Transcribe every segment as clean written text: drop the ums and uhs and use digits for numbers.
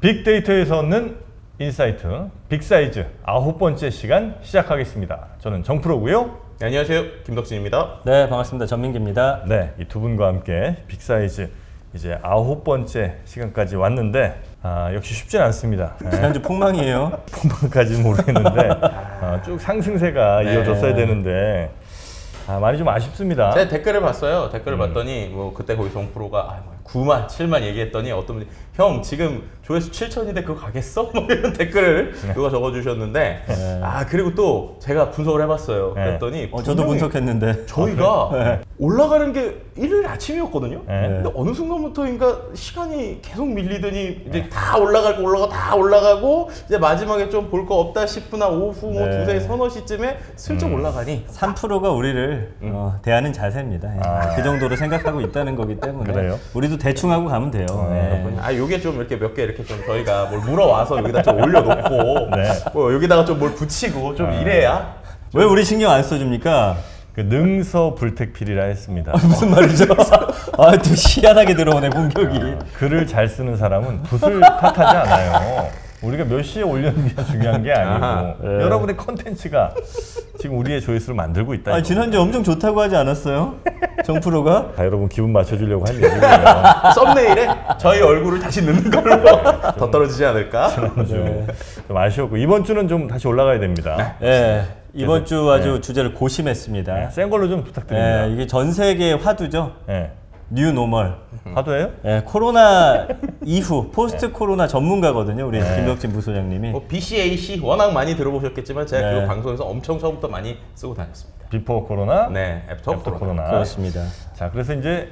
빅데이터에서 얻는 인사이트 빅사이즈 9번째 시간 시작하겠습니다. 저는 정프로고요. 네, 안녕하세요, 김덕진입니다. 네, 반갑습니다. 전민기입니다. 네, 이 두 분과 함께 빅사이즈 이제 9번째 시간까지 왔는데 역시 쉽진 않습니다. 지난주 폭망이에요. 폭망까지는 모르겠는데 쭉 상승세가 이어졌어야 되는데 많이 좀 아쉽습니다. 제가 댓글을 봤어요. 댓글을 봤더니 뭐 그때 거기 정프로가 9만, 7만 얘기했더니 어떤 분이 형 지금 조회수 7천인데 그거 가겠어? 뭐 이런 댓글을 누가 적어주셨는데 그리고 또 제가 분석을 해봤어요. 그랬더니 저도 분석했는데 저희가 올라가는 게 일요일 아침이었거든요. 근데 어느 순간부터인가 시간이 계속 밀리더니 이제 다 올라가고 이제 마지막에 좀 볼 거 없다 싶으나 오후 뭐 두세 서너 시쯤에 슬쩍 올라가니 3%가 우리를 대하는 자세입니다. 그 정도로 생각하고 있다는 거기 때문에 그래요? 우리도 대충 하고 가면 돼요. 요게 좀 이렇게 몇 개 이렇게 좀 저희가 뭘 물어와서 여기다 좀 올려놓고 뭐 여기다가 좀 뭘 붙이고 좀 이래야 왜 우리 신경 안 써줍니까? 그 능서불택필이라 했습니다. 무슨 말이죠? 또 희한하게 들어오네 공격이. 글을 잘 쓰는 사람은 붓을 탓하지 않아요. 우리가 몇 시에 올렸느냐 중요한 게 아니고 여러분의 컨텐츠가 지금 우리의 조회수를 만들고 있다. 지난주 엄청 좋다고 하지 않았어요? 정프로가? 여러분 기분 맞춰주려고 한 얘기예요. 썸네일에 저희 얼굴을 다시 넣는 걸로 더 떨어지지 않을까? 좀 아쉬웠고 이번 주는 좀 다시 올라가야 됩니다. 이번 주 아주 주제를 고심했습니다. 센 걸로 좀 부탁드립니다. 이게 전 세계 화두죠. 뉴 노멀. 화두예요? 코로나 이후 포스트 코로나 전문가거든요. 우리 김덕진 부소장님이. BCAC 워낙 많이 들어보셨겠지만 제가 그 방송에서 엄청 처음부터 많이 쓰고 다녔습니다. 비포 코로나, 애프터 코로나. 그렇습니다. 자, 그래서 이제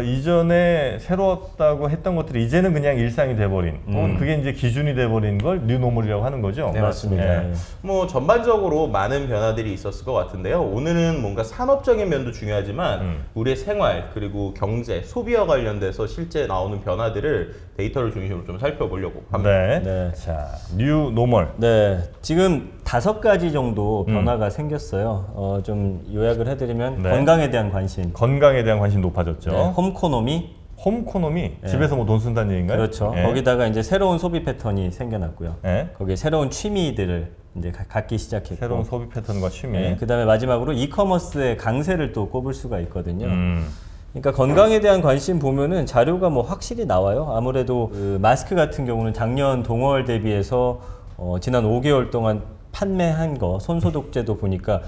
이전에 새로웠다고 했던 것들이 이제는 그냥 일상이 돼버린, 혹은 그게 이제 기준이 돼버린 걸 뉴노멀이라고 하는 거죠. 네, 맞습니다. 뭐 전반적으로 많은 변화들이 있었을 것 같은데요. 오늘은 뭔가 산업적인 면도 중요하지만 우리의 생활 그리고 경제, 소비와 관련돼서 실제 나오는 변화들을 데이터를 중심으로 좀 살펴보려고 합니다. 자, 뉴노멀. 지금 5가지 정도 변화가 생겼어요. 좀 요약을 해드리면 건강에 대한 관심. 건강에 대한 관심 높아졌죠. 홈코노미. 홈코노미? 집에서 뭐 돈 쓴다는 얘기인가요? 그렇죠. 거기다가 이제 새로운 소비 패턴이 생겨났고요. 거기에 새로운 취미들을 이제 갖기 시작했고. 새로운 소비 패턴과 취미. 그다음에 마지막으로 이커머스의 강세를 또 꼽을 수가 있거든요. 그러니까 건강에 대한 관심 보면은 자료가 뭐 확실히 나와요. 아무래도 그 마스크 같은 경우는 작년 동월 대비해서 지난 5개월 동안 판매한 거 손소독제도 보니까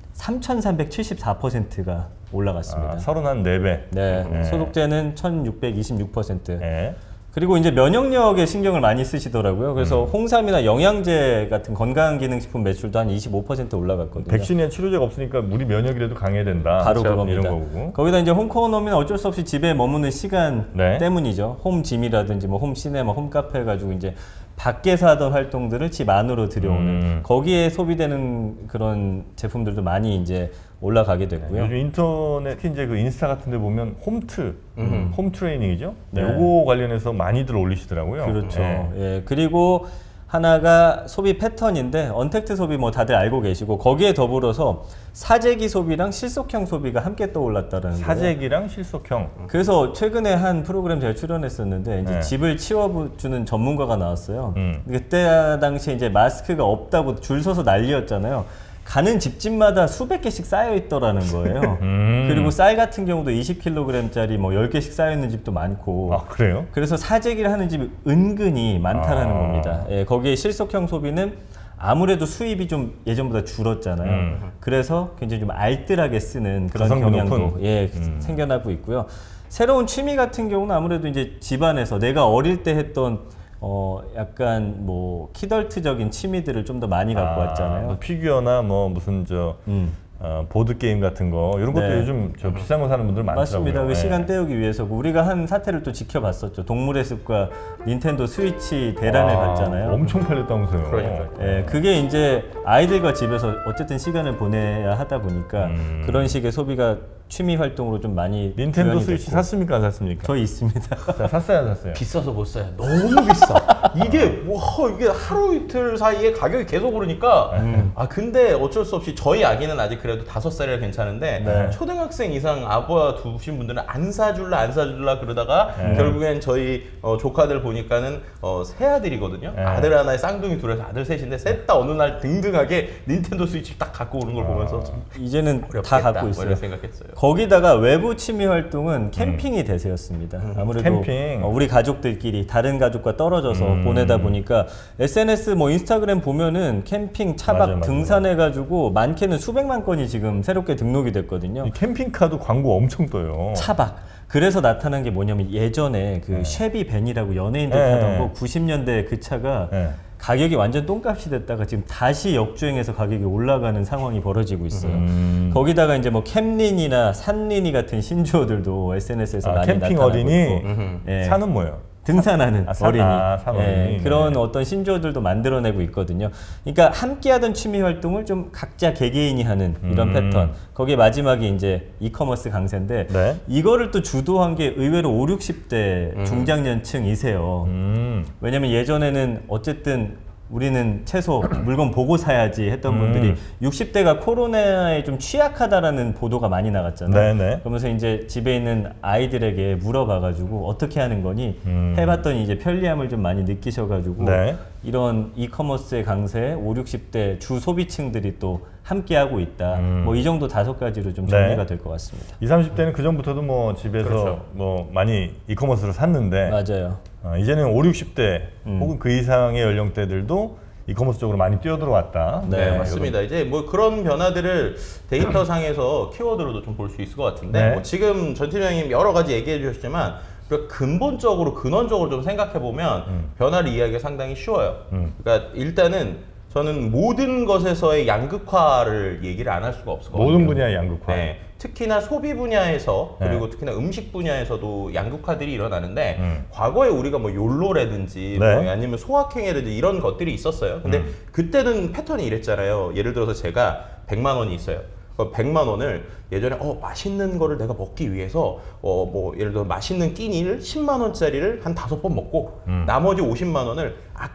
3,374%가 올라갔습니다. 34배. 소독제는 1,626%. 그리고 이제 면역력에 신경을 많이 쓰시더라고요. 그래서 홍삼이나 영양제 같은 건강기능식품 매출도 한 25% 올라갔거든요. 백신이나 치료제가 없으니까 우리 면역이라도 강해야 된다. 바로 그겁니다. 이런 거고. 거기다 이제 홈코노미는 어쩔 수 없이 집에 머무는 시간 때문이죠. 홈짐이라든지 뭐 홈시네마, 홈카페 해가지고 이제 밖에서 하던 활동들을 집 안으로 들여오는 거기에 소비되는 그런 제품들도 많이 이제 올라가게 됐고요. 요즘 인터넷 특히 이제 그 인스타 같은 데 보면 홈 트레이닝이죠. 요거 관련해서 많이들 올리시더라고요. 그렇죠. 그리고 하나가 소비 패턴인데 언택트 소비 뭐 다들 알고 계시고 거기에 더불어서 사재기 소비랑 실속형 소비가 함께 떠올랐다는 거예요. 사재기랑 실속형. 그래서 최근에 한 프로그램 제가 출연했었는데 이제 집을 치워주는 전문가가 나왔어요. 그때 당시에 이제 마스크가 없다고 줄 서서 난리였잖아요. 가는 집집마다 수백 개씩 쌓여 있더라는 거예요. 그리고 쌀 같은 경우도 20kg짜리 뭐 10개씩 쌓여 있는 집도 많고. 그래요? 그래서 사재기를 하는 집이 은근히 많다라는 겁니다. 거기에 실속형 소비는 아무래도 수입이 좀 예전보다 줄었잖아요. 그래서 굉장히 좀 알뜰하게 쓰는 그런 경향도 생겨나고 있고요. 새로운 취미 같은 경우는 아무래도 이제 집안에서 내가 어릴 때 했던 약간 뭐 키덜트적인 취미들을 좀 더 많이 갖고 왔잖아요. 뭐 피규어나 뭐 무슨 보드 게임 같은 거 이런 것도 요즘 비싼 거 사는 분들 많더라고요. 맞습니다. 그 시간 때우기 위해서 우리가 한 사태를 또 지켜봤었죠. 동물의 습과 닌텐도 스위치 대란을 갔잖아요. 엄청 팔렸다면서요. 그러니까요. 그게 이제 아이들과 집에서 어쨌든 시간을 보내야 하다 보니까 그런 식의 소비가 취미 활동으로 좀 많이 닌텐도 구현이 스위치 됐고. 샀습니까 안 샀습니까? 저 있습니다. 자, 샀어요 안 샀어요? 비싸서 못 사요. 너무 비싸. 이게 이게 하루 이틀 사이에 가격이 계속 오르니까 근데 어쩔 수 없이 저희 아기는 아직 그래도 5살이라 괜찮은데 네. 초등학생 이상 아부와 두신 분들은 안 사줄라 그러다가 결국엔 저희 조카들 보니까는 새 아들이거든요. 네. 아들 하나에 쌍둥이 둘에서 아들 셋인데 셋 다 어느 날 등등하게 닌텐도 스위치 딱 갖고 오는 걸 보면서 좀 이제는 다 어렵겠다, 갖고 있어요. 이런 생각했어요. 거기다가 외부 취미 활동은 캠핑이 대세였습니다. 아무래도 캠핑. 우리 가족들끼리 다른 가족과 떨어져서 보내다 보니까 SNS 뭐 인스타그램 보면은 캠핑 차박 맞아요. 등산해가지고 많게는 수백만 건이 지금 새롭게 등록이 됐거든요. 이 캠핑카도 광고 엄청 떠요. 차박. 그래서 나타난 게 뭐냐면 예전에 그 쉐비 벤이라고 연예인들 네. 타던 거 90년대 그 차가 네. 가격이 완전 똥값이 됐다가 지금 다시 역주행해서 가격이 올라가는 상황이 벌어지고 있어요. 거기다가 이제 뭐 캠린이나 산린이 같은 신조어들도 SNS에서 많이 캠핑 나타나고 어린이 있고 예. 산은 뭐예요? 등산하는 산 어린이, 산 어린이. 그런 네. 어떤 신조어들도 만들어내고 있거든요. 그러니까 함께하던 취미 활동을 좀 각자 개개인이 하는 이런 패턴. 거기에 마지막에 이제 이커머스 강세인데 네. 이거를 또 주도한 게 의외로 5, 60대 중장년층이세요. 왜냐면 예전에는 어쨌든 우리는 최소 물건 보고 사야지 했던 분들이 60대가 코로나에 좀 취약하다라는 보도가 많이 나갔잖아요. 네네. 그러면서 이제 집에 있는 아이들에게 물어봐가지고 어떻게 하는 거니 해봤더니 이제 편리함을 좀 많이 느끼셔가지고 네. 이런 이커머스의 강세에 5, 60대 주 소비층들이 또 함께하고 있다. 뭐 이 정도 5가지로 좀 정리가 될 것 같습니다. 20, 30대는 그 전부터도 뭐 집에서 그렇죠. 뭐 많이 이커머스를 샀는데 맞아요. 이제는 5, 60대 혹은 그 이상의 연령대들도 이커머스 쪽으로 많이 뛰어들어왔다. 네, 맞습니다. 이제 뭐 그런 변화들을 데이터 상에서 키워드로도 좀 볼 수 있을 것 같은데 네. 뭐 지금 전 팀장님 여러 가지 얘기해 주셨지만 근본적으로 근원적으로 좀 생각해 보면 변화를 이해하기가 상당히 쉬워요. 그러니까 일단은 저는 모든 것에서의 양극화를 얘기를 안 할 수가 없을 것 같아요. 모든 분야의 양극화. 네, 특히나 소비 분야에서 그리고 특히나 음식 분야에서도 양극화들이 일어나는데 과거에 우리가 뭐 욜로라든지 네. 뭐 아니면 소확행이라든지 이런 것들이 있었어요. 근데 그때는 패턴이 이랬잖아요. 예를 들어서 제가 100만 원이 있어요. 100만 원을 예전에 맛있는 거를 내가 먹기 위해서 뭐 예를 들어 맛있는 끼니를 10만 원짜리를 한 5번 먹고 나머지 50만 원을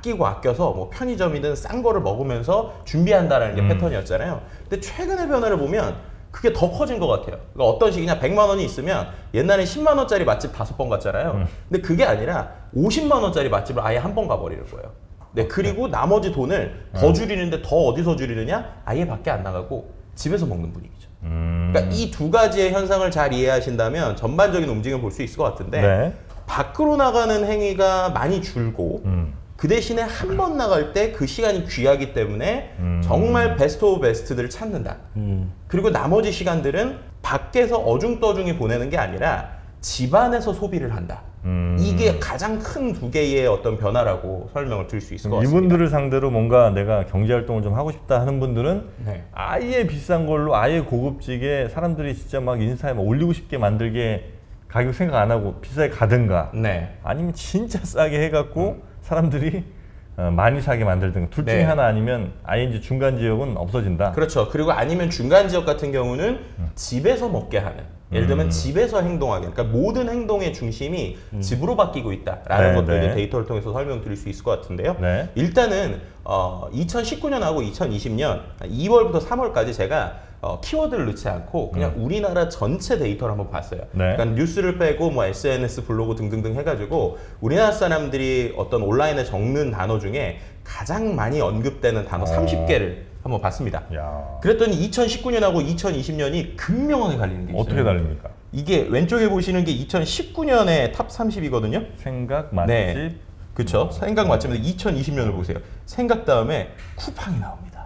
아껴서 뭐 편의점이든 싼 거를 먹으면서 준비한다라는 게 패턴이었잖아요. 근데 최근의 변화를 보면 그게 더 커진 것 같아요. 그러니까 어떤 식이냐, 100만 원이 있으면 옛날에 10만 원짜리 맛집 5번 갔잖아요. 근데 그게 아니라 50만 원짜리 맛집을 아예 한 번 가버리는 거예요. 네, 그리고 나머지 돈을 더 줄이는데 더 어디서 줄이느냐? 아예 밖에 안 나가고 집에서 먹는 분위기죠. 그러니까 이 2가지의 현상을 잘 이해하신다면 전반적인 움직임을 볼 수 있을 것 같은데 네. 밖으로 나가는 행위가 많이 줄고 그 대신에 한 번 나갈 때 그 시간이 귀하기 때문에 정말 베스트 오브 베스트들을 찾는다. 그리고 나머지 시간들은 밖에서 어중떠중이 보내는 게 아니라 집안에서 소비를 한다. 이게 가장 큰 2개의 어떤 변화라고 설명을 드릴 수 있을 것 같습니다. 이분들을 상대로 뭔가 내가 경제활동을 좀 하고 싶다 하는 분들은 네. 아예 비싼 걸로 아예 고급지게 사람들이 진짜 막 인스타에 막 올리고 싶게 만들게 가격 생각 안 하고 비싸게 가든가 네. 아니면 진짜 싸게 해갖고 사람들이 많이 사게 만들든가 둘 중에 네. 하나 아니면 아예 이제 중간 지역은 없어진다. 그렇죠. 그리고 아니면 중간 지역 같은 경우는 집에서 먹게 하는. 예를 들면 집에서 행동하게. 그러니까 모든 행동의 중심이 집으로 바뀌고 있다라는 네, 것들을 네. 데이터를 통해서 설명드릴 수 있을 것 같은데요. 네. 일단은 2019년하고 2020년 2월부터 3월까지 제가 키워드를 넣지 않고 그냥 우리나라 전체 데이터를 한번 봤어요. 네. 그러니까 뉴스를 빼고 뭐 SNS, 블로그 등등등 해가지고 우리나라 사람들이 어떤 온라인에 적는 단어 중에 가장 많이 언급되는 단어 30개를 한번 봤습니다. 야. 그랬더니 2019년하고 2020년이 극명하게 갈리는 게 있어요. 어떻게 다릅니까? 이게 왼쪽에 보시는 게 2019년의 탑 30이거든요. 생각, 맛집. 네. 그렇죠. 생각 맛집인데 2020년을 보세요. 생각 다음에 쿠팡이 나옵니다.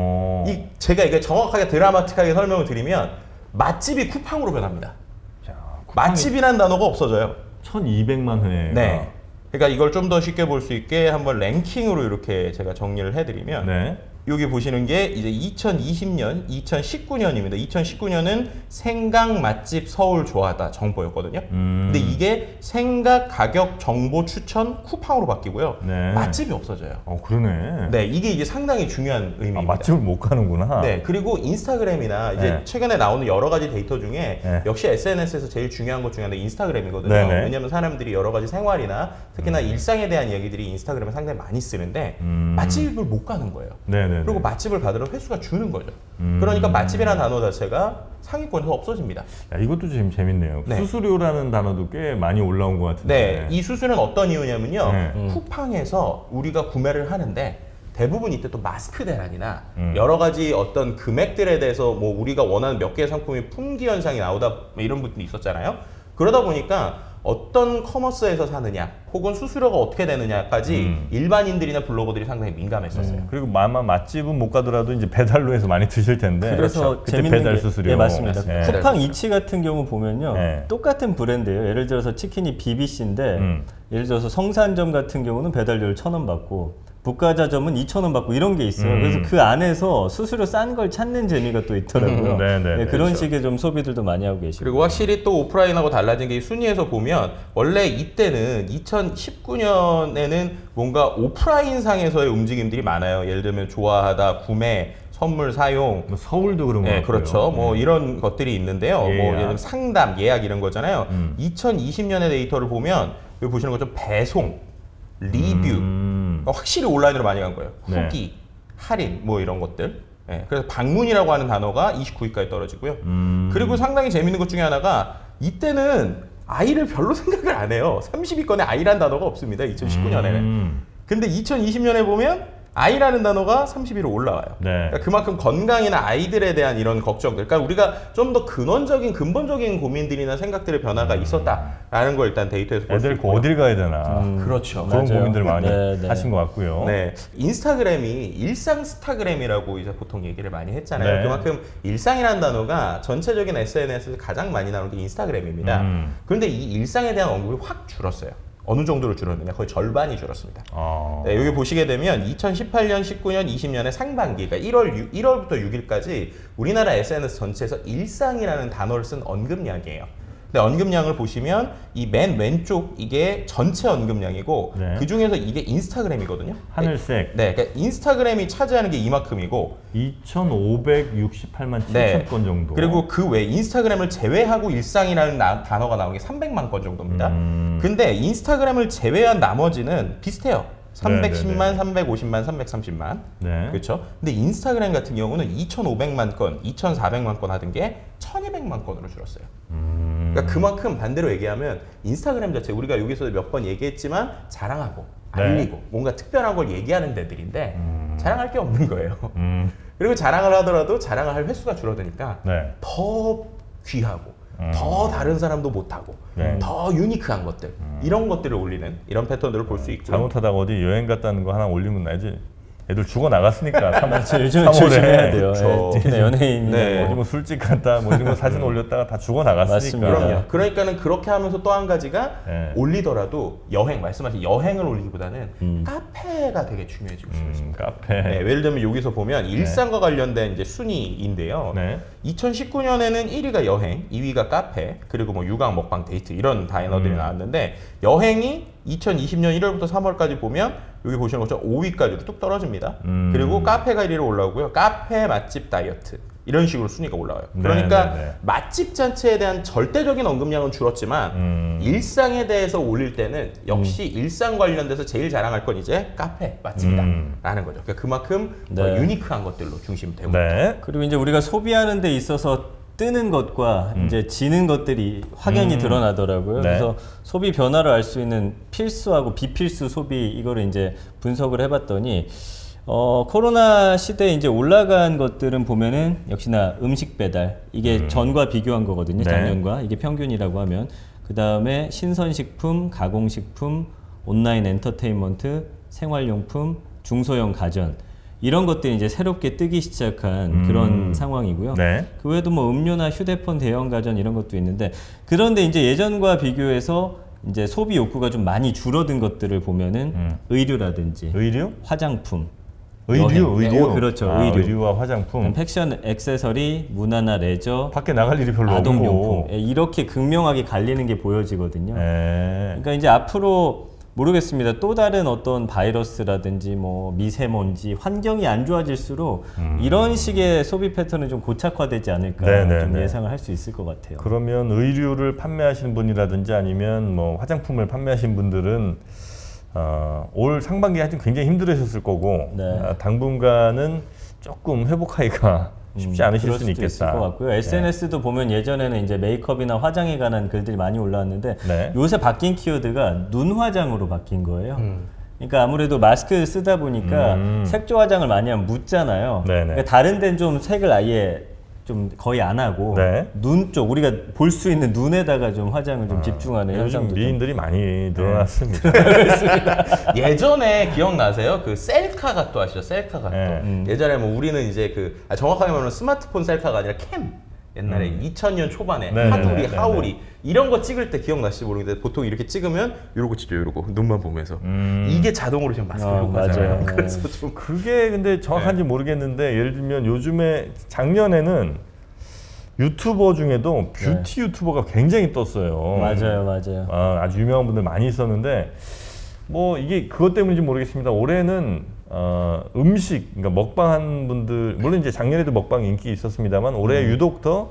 제가 이게 정확하게 드라마틱하게 설명을 드리면 맛집이 쿠팡으로 변합니다. 자, 맛집이라는 단어가 없어져요. 1200만 회. 네. 그러니까 이걸 좀 더 쉽게 볼 수 있게 한번 랭킹으로 이렇게 제가 정리를 해드리면 네. 여기 보시는 게 이제 2020년, 2019년입니다. 2019년은 생각 맛집 서울 좋아하다 정보였거든요. 근데 이게 생각 가격 정보 추천 쿠팡으로 바뀌고요. 네. 맛집이 없어져요. 그러네. 네, 이게 상당히 중요한 의미입니다. 맛집을 못 가는구나. 네, 그리고 인스타그램이나 이제 네. 최근에 나오는 여러 가지 데이터 중에 네. 역시 SNS에서 제일 중요한 것 중에 하나가 인스타그램이거든요. 네네. 왜냐하면 사람들이 여러 가지 생활이나 특히나 일상에 대한 이야기들이 인스타그램에 상당히 많이 쓰는데 맛집을 못 가는 거예요. 네네. 그리고 맛집을 받으면 횟수가 주는 거죠. 그러니까 맛집이라는 단어 자체가 상위권에서 없어집니다. 야, 이것도 지금 재밌네요. 네. 수수료라는 단어도 꽤 많이 올라온 것 같은데. 네, 이 수수료는 어떤 이유냐면요. 네. 쿠팡에서 우리가 구매를 하는데 대부분 이때 또 마스크 대란이나 여러 가지 어떤 금액들에 대해서 뭐 우리가 원하는 몇 개의 상품이 품귀 현상이 나오다 뭐 이런 부분이 있었잖아요. 그러다 보니까 어떤 커머스에서 사느냐 혹은 수수료가 어떻게 되느냐까지 일반인들이나 블로거들이 상당히 민감했었어요. 그리고 맛집은 못 가더라도 이제 배달로 해서 많이 드실 텐데. 그래서 그때 재밌는 배달 게, 수수료. 네, 맞습니다. 네. 쿠팡 이치 같은 경우 보면요. 네. 똑같은 브랜드예요. 예를 들어서 치킨이 BBC인데 예를 들어서 성산점 같은 경우는 배달료를 1,000원 받고 북가자점은 2,000원 받고 이런 게 있어요. 그래서 그 안에서 수수료 싼 걸 찾는 재미가 또 있더라고요. 네, 그런 그렇죠. 식의 좀 소비들도 많이 하고 계시고. 그리고 확실히 또 오프라인하고 달라진 게 이 순위에서 보면 원래 이때는 2019년에는 뭔가 오프라인 상에서의 움직임들이 많아요. 예를 들면 좋아하다, 구매, 선물 사용, 뭐 서울도 그런 거 네, 같고요. 그렇죠. 뭐 이런 것들이 있는데요. 뭐 예약. 예를 들면 상담, 예약 이런 거잖아요. 2020년의 데이터를 보면 여기 보시는 것처럼 배송, 리뷰 확실히 온라인으로 많이 간 거예요. 네. 후기, 할인 뭐 이런 것들. 네, 그래서 방문이라고 하는 단어가 29위까지 떨어지고요. 그리고 상당히 재밌는 것 중에 하나가 이때는 아이를 별로 생각을 안 해요. 30위권에 아이란 단어가 없습니다. 2019년에는. 근데 2020년에 보면 아이라는 단어가 30위로 올라와요. 네. 그러니까 그만큼 건강이나 아이들에 대한 이런 걱정들, 그러니까 우리가 좀 더 근본적인 고민들이나 생각들의 변화가 있었다라는 걸 일단 데이터에서 볼 수 애들 있고요. 어딜 가야 되나. 그렇죠. 그런 맞아요. 고민들 많이 네, 네. 하신 것 같고요. 네, 인스타그램이 일상 스타그램이라고 이제 보통 얘기를 많이 했잖아요. 네. 그만큼 일상이라는 단어가 전체적인 SNS에서 가장 많이 나오는 게 인스타그램입니다. 그런데 이 일상에 대한 언급이 확 줄었어요. 어느 정도로 줄었느냐? 거의 절반이 줄었습니다. 네, 여기 보시게 되면 2018년, 19년, 20년의 상반기, 그러니까 1월부터 6일까지 우리나라 SNS 전체에서 일상이라는 단어를 쓴 언급량이에요. 근데 언급량을 보시면 이 맨 왼쪽 이게 전체 언급량이고 네. 그 중에서 이게 인스타그램이거든요. 하늘색. 네, 그러니까 인스타그램이 차지하는 게 이만큼이고 2,568만 7천 네. 건 정도. 그리고 그 외 인스타그램을 제외하고 일상이라는 단어가 나온 게 300만 건 정도입니다. 근데 인스타그램을 제외한 나머지는 비슷해요. 310만, 350만, 330만. 네. 그렇죠? 근데 인스타그램 같은 경우는 2,500만 건, 2,400만 건 하던 게 1,200만 건으로 줄었어요. 그러니까 그만큼 반대로 얘기하면 인스타그램 자체 우리가 여기서 몇 번 얘기했지만 자랑하고 알리고 뭔가 특별한 걸 얘기하는 데들인데 자랑할 게 없는 거예요. 그리고 자랑을 하더라도 자랑을 할 횟수가 줄어드니까 네. 더 귀하고 더 다른 사람도 못하고 네. 더 유니크한 것들 이런 것들을 올리는 이런 패턴들을 볼 수 있고 잘못하다가 어디 여행 갔다는 거 하나 올리면 나지. 애들 죽어 나갔으니까. 요즘에 조심해야 돼요. 그렇죠. 예, 특히나 연예인. 네. 어디 뭐 술집 갔다 뭐 이런 거 사진 올렸다가 다 죽어 나갔으니까. 맞습니다. 그럼요. 그러니까는 그렇게 하면서 또 한 가지가 네. 올리더라도 여행 말씀하신 여행을 올리기보다는 카페가 되게 중요해지고 있습니다. 카페. 네, 예를 들면 여기서 보면 일상과 관련된 이제 순위인데요. 네. 2019년에는 1위가 여행, 2위가 카페, 그리고 뭐 육아, 먹방, 데이트 이런 단어들이 나왔는데 여행이 2020년 1월부터 3월까지 보면 여기 보시는 것처럼 5위까지로 뚝 떨어집니다. 그리고 카페가 1위로 올라오고요. 카페, 맛집, 다이어트 이런 식으로 순위가 올라와요. 그러니까 네. 맛집 자체에 대한 절대적인 언급량은 줄었지만 일상에 대해서 올릴 때는 역시 일상 관련돼서 제일 자랑할 건 이제 카페, 맛집이다 라는 거죠. 그러니까 그만큼 더 유니크한 것들로 중심되고 네. 그리고 이제 우리가 소비하는 데 있어서 뜨는 것과 이제 지는 것들이 확연히 드러나더라고요. 네. 그래서 소비 변화를 알 수 있는 필수하고 비필수 소비 이거를 이제 분석을 해봤더니 코로나 시대에 이제 올라간 것들은 보면은 역시나 음식 배달 이게 전과 비교한 거거든요. 네. 작년과 이게 평균이라고 하면 그 다음에 신선식품, 가공식품, 온라인 엔터테인먼트, 생활용품, 중소형 가전 이런 것들이 이제 새롭게 뜨기 시작한 그런 상황이고요. 네. 그 외에도 뭐 음료나 휴대폰, 대형 가전 이런 것도 있는데 그런데 이제 예전과 비교해서 이제 소비 욕구가 좀 많이 줄어든 것들을 보면은 의류라든지 의류? 화장품 의류. 그렇죠. 의류와 화장품. 패션, 액세서리, 문화나 레저, 밖에 나갈 일이 별로 없고. 아동용품. 이렇게 극명하게 갈리는 게 보여지거든요. 그러니까 이제 앞으로 모르겠습니다. 또 다른 어떤 바이러스라든지 뭐 미세먼지, 환경이 안 좋아질수록 이런 식의 소비 패턴은 좀 고착화되지 않을까 좀 예상을 할 수 있을 것 같아요. 그러면 의류를 판매하시는 분이라든지 아니면 뭐 화장품을 판매하시는 분들은 올 상반기에 하여튼 굉장히 힘들으셨을 거고 당분간은 조금 회복하기가 쉽지 않으실 수는 있겠다. 있을 것 같고요. SNS도 보면 예전에는 이제 메이크업이나 화장에 관한 글들이 많이 올라왔는데 요새 바뀐 키워드가 눈 화장으로 바뀐 거예요. 그러니까 아무래도 마스크 쓰다 보니까 색조 화장을 많이 하면 묻잖아요. 그러니까 다른 데는 좀 색을 아예 좀 거의 안 하고 눈 쪽 우리가 볼 수 있는 눈에다가 좀 화장을 좀 집중하는 현상도 미인들이 많이 늘어났습니다. 예전에 기억나세요? 그 셀카 각도 아시죠? 셀카 각도. 예전에 뭐 우리는 이제 그 정확하게 말하면 스마트폰 셀카가 아니라 캠. 옛날에 2000년 초반에 하우리 이런 거 찍을 때 기억나실지 모르겠는데 보통 이렇게 찍으면 이러고 찍죠. 이러고 눈만 보면서 이게 자동으로 지금 마스크 효과잖아요. 그래서 좀 그게 근데 정확한지 모르겠는데 예를 들면 요즘에 작년에는 유튜버 중에도 뷰티 유튜버가 굉장히 떴어요. 맞아요. 아주 유명한 분들 많이 있었는데 뭐 이게 그것 때문인지 모르겠습니다. 올해는 음식, 그러니까 먹방한 분들 물론 이제 작년에도 먹방 인기 있었습니다만 올해 유독 더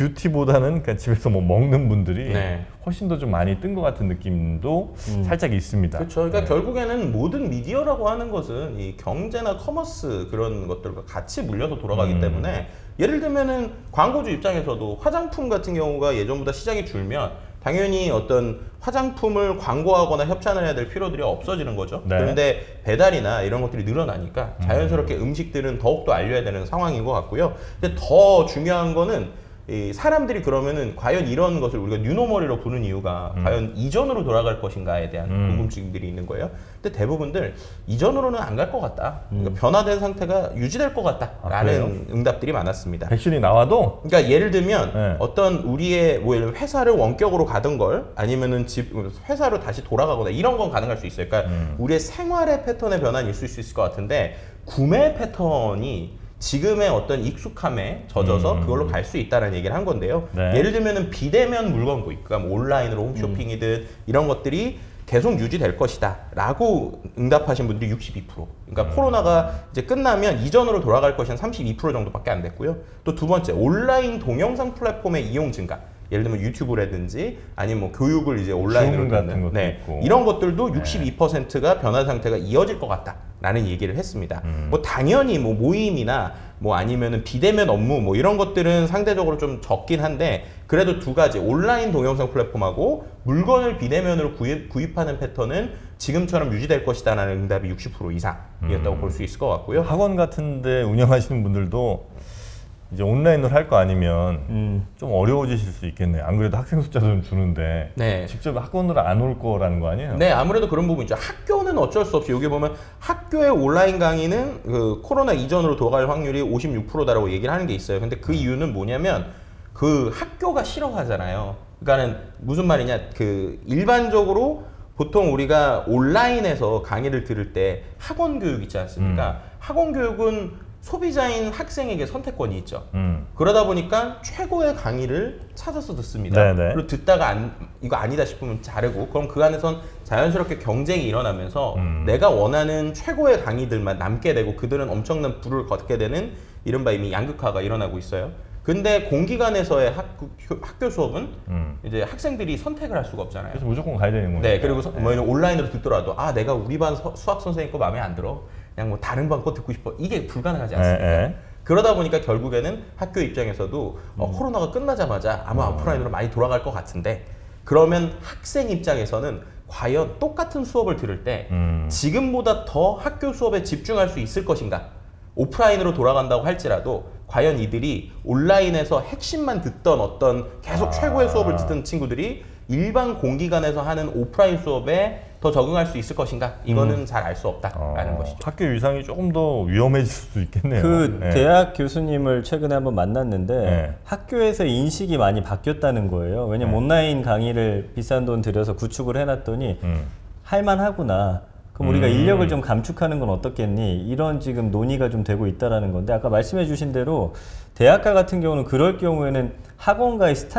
뷰티보다는 그러니까 집에서 뭐 먹는 분들이 훨씬 더 좀 많이 뜬 것 같은 느낌도 살짝 있습니다. 그렇죠. 그러니까 결국에는 모든 미디어라고 하는 것은 이 경제나 커머스 그런 것들과 같이 물려서 돌아가기 때문에 예를 들면은 광고주 입장에서도 화장품 같은 경우가 예전보다 시장이 줄면 당연히 어떤 화장품을 광고하거나 협찬을 해야 될 필요들이 없어지는 거죠. 그런데 배달이나 이런 것들이 늘어나니까 자연스럽게 음식들은 더욱더 알려야 되는 상황인 것 같고요. 근데 더 중요한 거는 이 사람들이 그러면은 과연 이런 것을 우리가 뉴노멀이라고 부르는 이유가 과연 이전으로 돌아갈 것인가에 대한 궁금증들이 있는 거예요. 근데 대부분들 이전으로는 안 갈 것 같다. 그러니까 변화된 상태가 유지될 것 같다라는 응답들이 많았습니다. 백신이 나와도? 그러니까 예를 들면 어떤 우리의 뭐 예를 들면 회사를 원격으로 가던 걸 아니면은 회사로 다시 돌아가거나 이런 건 가능할 수 있어요. 그러니까 우리의 생활의 패턴의 변화는 있을 수 있을 것 같은데 구매 패턴이 지금의 어떤 익숙함에 젖어서 그걸로 갈 수 있다는 얘기를 한 건데요. 예를 들면은 비대면 물건 구입, 그러니까 뭐 온라인으로 홈쇼핑이든 이런 것들이 계속 유지될 것이다 라고 응답하신 분들이 62%. 그러니까 코로나가 이제 끝나면 이전으로 돌아갈 것은 32% 정도밖에 안 됐고요. 또 두 번째, 온라인 동영상 플랫폼의 이용 증가. 예를 들면 유튜브라든지 아니면 뭐 교육을 이제 온라인으로 같은 것도 있고. 이런 것들도 62%가 변화 상태가 이어질 것 같다라는 얘기를 했습니다. 뭐 당연히 뭐 모임이나 뭐 아니면은 비대면 업무 뭐 이런 것들은 상대적으로 좀 적긴 한데 그래도 두 가지 온라인 동영상 플랫폼하고 물건을 비대면으로 구입하는 패턴은 지금처럼 유지될 것이다라는 응답이 60% 이상이었다고 볼 수 있을 것 같고요. 학원 같은데 운영하시는 분들도 이제 온라인으로 할 거 아니면 좀 어려워지실 수 있겠네요. 안 그래도 학생 숫자 좀 주는데 직접 학원으로 안 올 거라는 거 아니에요? 네, 아무래도 그런 부분 있죠. 학교는 어쩔 수 없이 여기 보면 학교의 온라인 강의는 그 코로나 이전으로 돌아갈 확률이 56%다라고 얘기를 하는 게 있어요. 근데 그 이유는 뭐냐면 그 학교가 싫어하잖아요. 그러니까는 무슨 말이냐, 그 일반적으로 보통 우리가 온라인에서 강의를 들을 때 학원 교육 있지 않습니까? 학원 교육은 소비자인 학생에게 선택권이 있죠. 그러다 보니까 최고의 강의를 찾아서 듣습니다. 그리고 듣다가 이거 아니다 싶으면 자르고 그럼 그 안에선 자연스럽게 경쟁이 일어나면서 내가 원하는 최고의 강의들만 남게 되고 그들은 엄청난 부를 걷게 되는 이른바 이미 양극화가 일어나고 있어요. 근데 공기관에서의 학교 수업은 이제 학생들이 선택을 할 수가 없잖아요. 그래서 무조건 가야 되는 거예요. 네, 그리고 뭐 온라인으로 듣더라도 내가 우리 반 수학 선생님 거 마음에 안 들어. 그냥 뭐 다른 반 거 듣고 싶어. 이게 불가능하지 않습니까? 그러다 보니까 결국에는 학교 입장에서도 코로나가 끝나자마자 아마 오프라인으로 많이 돌아갈 것 같은데 그러면 학생 입장에서는 과연 똑같은 수업을 들을 때 지금보다 더 학교 수업에 집중할 수 있을 것인가? 오프라인으로 돌아간다고 할지라도 과연 이들이 온라인에서 핵심만 듣던 어떤 계속 최고의 수업을 듣던 친구들이 일반 공기관에서 하는 오프라인 수업에 더 적응할 수 있을 것인가? 이거는 잘 알 수 없다라는 것이죠. 학교 위상이 조금 더 위험해질 수도 있겠네요. 그 대학 교수님을 최근에 한번 만났는데 학교에서 인식이 많이 바뀌었다는 거예요. 왜냐면 온라인 강의를 비싼 돈 들여서 구축을 해놨더니 할만하구나. 그럼 우리가 인력을 좀 감축하는 건 어떻겠니? 이런 지금 논의가 좀 되고 있다라는 건데 아까 말씀해 주신 대로 대학가 같은 경우는 그럴 경우에는 학원가의 스타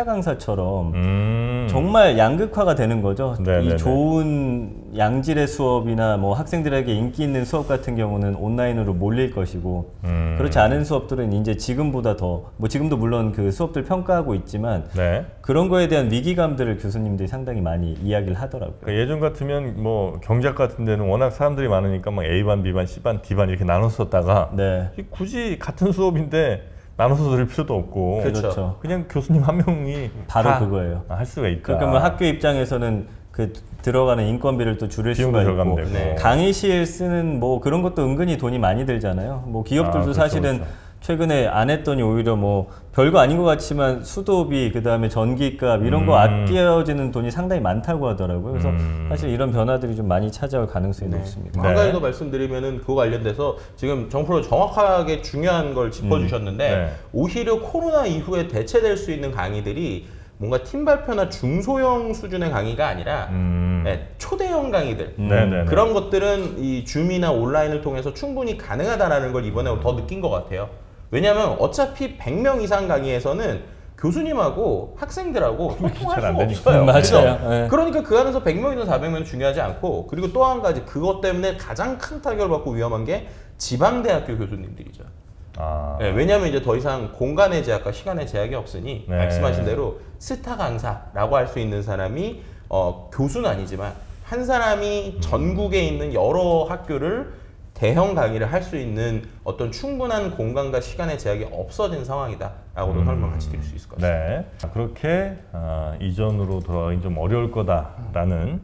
강사처럼 정말 양극화가 되는 거죠. 네네네. 이 좋은 양질의 수업이나 뭐 학생들에게 인기 있는 수업 같은 경우는 온라인으로 몰릴 것이고 그렇지 않은 수업들은 이제 지금보다 더 뭐 지금도 물론 그 수업들 평가하고 있지만 네. 그런 거에 대한 위기감들을 교수님들이 상당히 많이 이야기를 하더라고요. 그러니까 예전 같으면 뭐 경작 같은 데는 워낙 사람들이 많으니까 막 A반, B반, C반, D반 이렇게 나눴었다가 네. 굳이 같은 수업인데 나눠서 들을 필요도 없고 그렇죠. 그냥 교수님 한 명이 바로 그거예요. 할 수가 있다. 그러니까 뭐 학교 입장에서는 그 들어가는 인건비를 또 줄일 수가 있고 되고. 네. 강의실 쓰는 뭐 그런 것도 은근히 돈이 많이 들잖아요. 뭐 기업들도 그렇죠, 사실은 그렇죠. 최근에 안 했더니 오히려 뭐 별거 아닌 것 같지만 수도비 그다음에 전기값 이런 거 아껴지는 돈이 상당히 많다고 하더라고요. 그래서 사실 이런 변화들이 좀 많이 찾아올 가능성이 높습니다. 한 가지 더 말씀드리면은 그거 관련돼서 지금 정프로 정확하게 중요한 걸 짚어주셨는데 네. 오히려 코로나 이후에 대체될 수 있는 강의들이 뭔가 팀 발표나 중소형 수준의 강의가 아니라 네, 초대형 강의들 네네네. 그런 것들은 이 줌이나 온라인을 통해서 충분히 가능하다라는 걸 이번에 더 느낀 것 같아요. 왜냐하면 어차피 100명 이상 강의에서는 교수님하고 학생들하고 소통할 잘안 수가 되니까. 없어요. 맞아요. 그죠? 네. 그러니까 그 안에서 100명이든 400명은 중요하지 않고 그리고 또 한 가지 그것 때문에 가장 큰 타격을 받고 위험한 게 지방대학교 교수님들이죠. 네, 왜냐하면 이제 더 이상 공간의 제약과 시간의 제약이 없으니 네. 말씀하신 대로 스타 강사라고 할 수 있는 사람이 교수는 아니지만 한 사람이 전국에 있는 여러 학교를 대형 강의를 할 수 있는 어떤 충분한 공간과 시간의 제약이 없어진 상황이다라고도 설명을 같이 드릴 수 있을 것 같습니다. 네. 그렇게 이전으로 돌아가기 좀 어려울 거다라는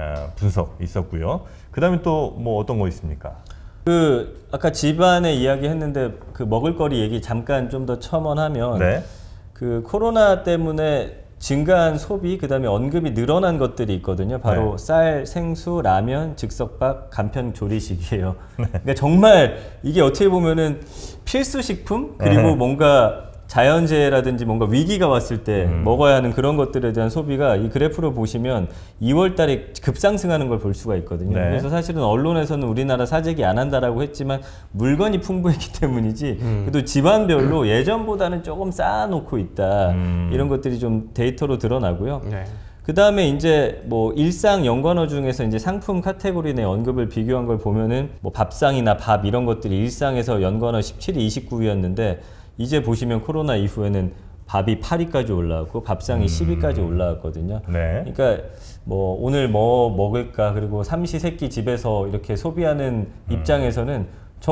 분석 있었고요. 그 다음에 또 뭐 어떤 거 있습니까? 그 아까 집안의 이야기 했는데 그 먹을거리 얘기 잠깐 좀 더 첨언하면 네. 그 코로나 때문에 증가한 소비 그다음에 언급이 늘어난 것들이 있거든요. 바로 네. 쌀, 생수, 라면, 즉석밥, 간편 조리식이에요. 그러니까 정말 이게 어떻게 보면은 필수 식품 그리고 뭔가 자연재해라든지 뭔가 위기가 왔을 때 먹어야 하는 그런 것들에 대한 소비가 이 그래프로 보시면 2월 달에 급상승하는 걸 볼 수가 있거든요. 네. 그래서 사실은 언론에서는 우리나라 사재기 안 한다라고 했지만 물건이 풍부했기 때문이지 그래도 집안별로 예전보다는 조금 쌓아놓고 있다. 이런 것들이 좀 데이터로 드러나고요. 네. 그 다음에 이제 뭐 일상 연관어 중에서 이제 상품 카테고리 내 언급을 비교한 걸 보면은 뭐 밥상이나 밥 이런 것들이 일상에서 연관어 17위, 29위였는데 이제 보시면 코로나 이후에는 밥이 8위까지 올라왔고 밥상이 10위까지 올라왔거든요. 네. 그러니까 뭐 오늘 뭐 먹을까 그리고 삼시세끼 집에서 이렇게 소비하는 입장에서는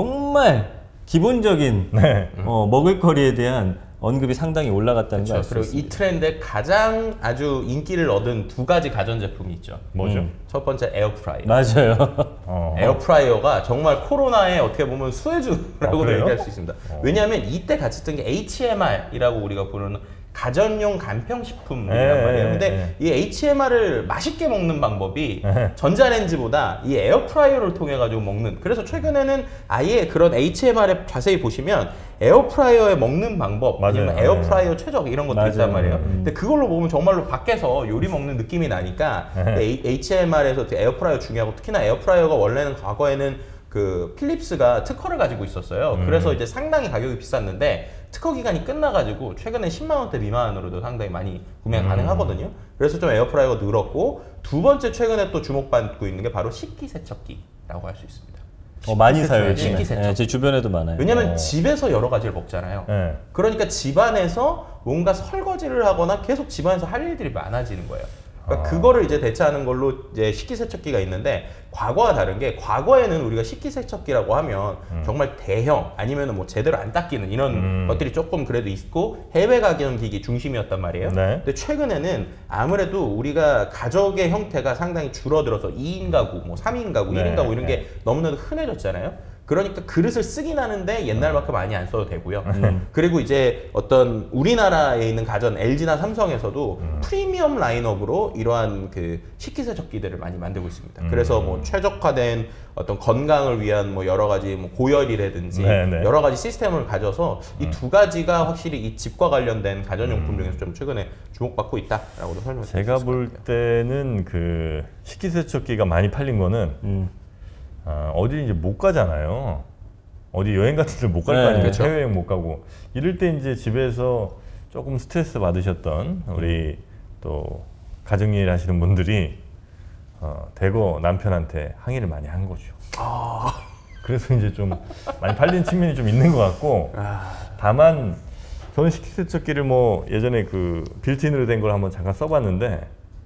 정말 기본적인 네. 먹을거리에 대한 언급이 상당히 올라갔다는 걸 알 수 그리고 있습니다. 이 트렌드에 가장 아주 인기를 얻은 두 가지 가전제품이 있죠. 뭐죠? 첫 번째 에어프라이어. 맞아요. 에어프라이어가 정말 코로나에 어떻게 보면 수혜주라고도 그래요? 얘기할 수 있습니다. 왜냐하면 이때 같이 뜬 게 HMR이라고 우리가 부르는 가전용 간편식품이란 말이에요. 근데 이 HMR을 맛있게 먹는 방법이 전자레인지보다 이 에어프라이어를 통해 가지고 먹는. 그래서 최근에는 아예 그런 HMR에 자세히 보시면 에어프라이어에 먹는 방법, 아니면 맞아요. 에어프라이어 최적 이런 것도 맞아요. 있단 말이에요. 근데 그걸로 보면 정말로 밖에서 요리 먹는 느낌이 나니까 HMR에서 에어프라이어 중요하고 특히나 에어프라이어가 원래는 과거에는 그 필립스가 특허를 가지고 있었어요. 그래서 이제 상당히 가격이 비쌌는데 특허 기간이 끝나가지고 최근에 10만 원대 미만으로도 상당히 많이 구매가 가능하거든요. 그래서 좀 에어프라이어가 늘었고 두 번째 최근에 또 주목받고 있는 게 바로 식기세척기라고 할 수 있습니다. 많이 사요. 식기세척. 네, 제 주변에도 많아요. 왜냐면 집에서 여러 가지를 먹잖아요. 네. 그러니까 집안에서 뭔가 설거지를 하거나 계속 집안에서 할 일들이 많아지는 거예요. 그러니까 그거를 이제 대체하는 걸로 이제 식기세척기가 있는데 과거와 다른 게 과거에는 우리가 식기세척기라고 하면 정말 대형 아니면은 뭐 제대로 안 닦이는 이런 것들이 조금 그래도 있고 해외 가전기기 중심이었단 말이에요. 네. 근데 최근에는 아무래도 우리가 가족의 형태가 상당히 줄어들어서 2인 가구, 뭐 3인 가구, 네. 1인 가구 이런 게 너무나도 흔해졌잖아요. 그러니까 그릇을 쓰긴 하는데 옛날만큼 많이 안 써도 되고요. 그리고 이제 어떤 우리나라에 있는 가전 LG나 삼성에서도 프리미엄 라인업으로 이러한 그 식기세척기들을 많이 만들고 있습니다. 그래서 뭐 최적화된 어떤 건강을 위한 뭐 여러 가지 뭐 고열이라든지 네네. 여러 가지 시스템을 가져서 이 두 가지가 확실히 이 집과 관련된 가전용품 중에서 좀 최근에 주목받고 있다라고도 설명드릴 수 제가 있을 것 볼 같아요. 때는 그 식기세척기가 많이 팔린 거는 어디 이제 못 가잖아요. 어디 여행 같은 데 못 갈 거 아니에요. 그렇죠. 해외여행 못 가고. 이럴 때 이제 집에서 조금 스트레스 받으셨던 우리 또 가정일 하시는 분들이 대거 남편한테 항의를 많이 한 거죠. 그래서 이제 좀 많이 팔린 측면이 좀 있는 것 같고, 다만 저는 식기세척기를 뭐 예전에 그 빌트인으로 된 걸 한번 잠깐 써봤는데,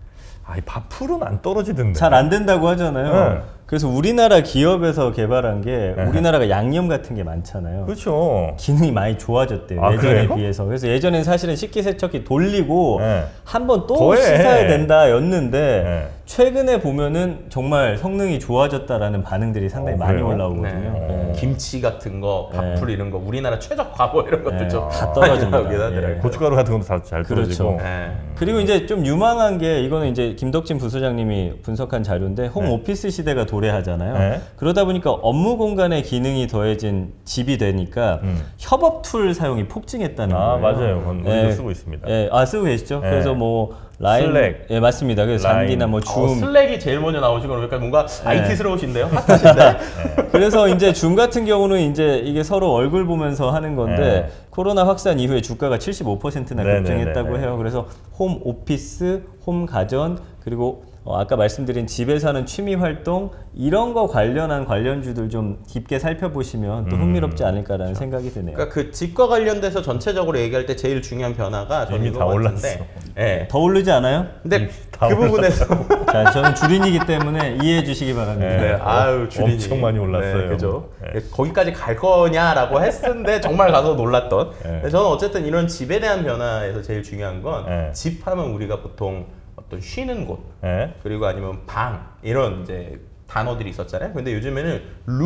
이 밥풀은 안 떨어지던데. 잘 안 된다고 하잖아요. 네. 그래서 우리나라 기업에서 개발한 게 우리나라가 양념 같은 게 많잖아요. 그렇죠. 기능이 많이 좋아졌대요. 예전에 그래요? 비해서. 그래서 예전엔 사실은 식기세척기 돌리고 네. 한번 또 더해. 씻어야 된다였는데 네. 최근에 보면은 정말 성능이 좋아졌다라는 반응들이 상당히 많이 그래요? 올라오거든요. 네. 김치 같은 거, 밥풀 이런 거 우리나라 최저가 뭐 이런 것들 네, 좀 다 많이 떨어집니다. 나오긴 하더라고요. 예. 고춧가루 같은 것도 잘 떨어지고. 그렇죠. 네. 그리고 이제 좀 유망한 게 이거는 이제 김덕진 부소장님이 분석한 자료인데 홈 오피스 시대가 도래하잖아요. 네. 그러다 보니까 업무 공간의 기능이 더해진 집이 되니까 협업 툴 사용이 폭증했다는 거예요. 맞아요. 그건 우리도 예. 쓰고 있습니다. 예, 쓰고 계시죠? 네. 그래서 뭐 라인, 슬랙. 예, 맞습니다. 그래서 라인. 잔디나 뭐 줌, 슬랙이 제일 먼저 나오시고 그러니까 뭔가 IT스러우신데요? 핫하신데? 그래서 이제 줌 같은 경우는 이제 이게 서로 얼굴 보면서 하는 건데 네. 코로나 확산 이후에 주가가 75%나 네, 급증했다고 네, 네, 네. 해요. 그래서 홈 오피스, 홈 가전 그리고 아까 말씀드린 집에서 하는 취미 활동 이런 거 관련한 관련주들 좀 깊게 살펴보시면 또 흥미롭지 않을까라는 생각이 드네요. 그러니까 그 집과 관련돼서 전체적으로 얘기할 때 제일 중요한 변화가 저는 이미 이거 다 같은데, 올랐어. 예. 더 오르지 않아요? 근데 다 그 부분에서 자, 저는 주린이기 때문에 이해해 주시기 바랍니다. 네. 아유 주린이 엄청 많이 올랐어요. 네, 그죠? 네. 거기까지 갈 거냐라고 했는데 정말 가서 놀랐던. 네. 근데 저는 어쨌든 이런 집에 대한 변화에서 제일 중요한 건 네. 집하면 우리가 보통 어떤 쉬는 곳 네. 그리고 아니면 방 이런 이제 단어들이 있었잖아요. 근데 요즘에는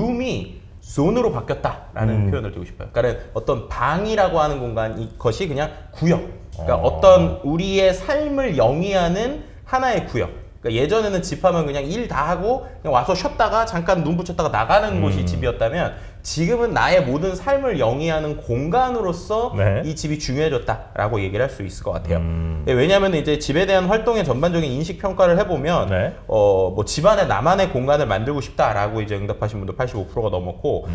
룸이 존으로 바뀌었다라는 표현을 두고 싶어요. 그러니까 어떤 방이라고 하는 공간 이것이 그냥 구역. 그러니까 어떤 우리의 삶을 영위하는 하나의 구역. 그러니까 예전에는 집하면 그냥 일 다 하고 그냥 와서 쉬었다가 잠깐 눈 붙였다가 나가는 곳이 집이었다면 지금은 나의 모든 삶을 영위하는 공간으로서 네. 이 집이 중요해졌다라고 얘기를 할 수 있을 것 같아요. 왜냐하면 이제 집에 대한 활동의 전반적인 인식 평가를 해보면 네. 뭐 집안에 나만의 공간을 만들고 싶다라고 이제 응답하신 분들 85%가 넘었고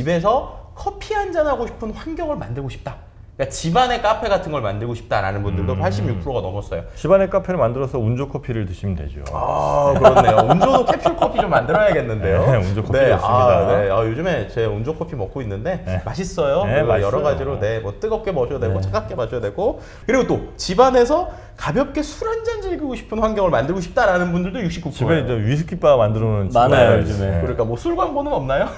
집에서 커피 한잔 하고 싶은 환경을 만들고 싶다. 그러니까 집안에 카페 같은 걸 만들고 싶다라는 분들도 86%가 넘었어요. 집안에 카페를 만들어서 운조 커피를 드시면 되죠. 아 그렇네요. 운조도 캡슐 커피 좀 만들어야겠는데요. 네, 운조 커피 좋습니다. 네. 요즘에 제 운조 커피 먹고 있는데 네. 맛있어요. 네, 그리고 맛있어요. 여러 가지로 뭐 뜨겁게 마셔도 되고 차갑게 마셔도 되고 그리고 또 집안에서 가볍게 술 한 잔 즐기고 싶은 환경을 만들고 싶다라는 분들도 69%예요. 집에 이제 위스키바 만들어 놓은 많아요, 집이 요즘에. 네. 그러니까 뭐 술 광고는 없나요?